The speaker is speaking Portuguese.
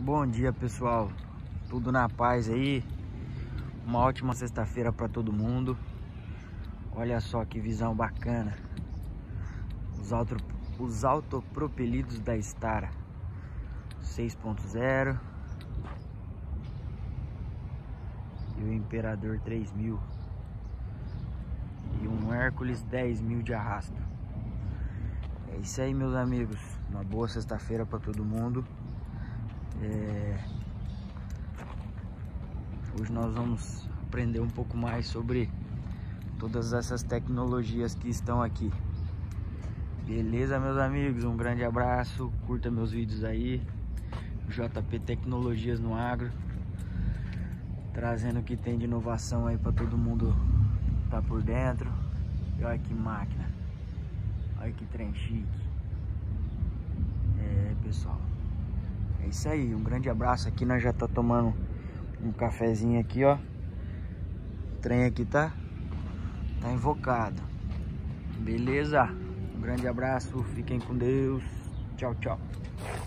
Bom dia, pessoal, tudo na paz aí, uma ótima sexta-feira para todo mundo. Olha só que visão bacana, os autopropelidos da Stara 6.0 e o Imperador 3000 e um Hércules 10.000 de arrasto. É isso aí, meus amigos, uma boa sexta-feira para todo mundo. Hoje nós vamos aprender um pouco mais sobre todas essas tecnologias que estão aqui. Beleza, meus amigos? Um grande abraço, curta meus vídeos aí. JP Tecnologias no Agro, trazendo o que tem de inovação aí para todo mundo tá por dentro. E olha que máquina, olha que trem chique. Pessoal, é isso aí, um grande abraço. Aqui nós já tá tomando um cafezinho aqui, ó. O trem aqui tá invocado. Beleza? Um grande abraço, fiquem com Deus. Tchau, tchau.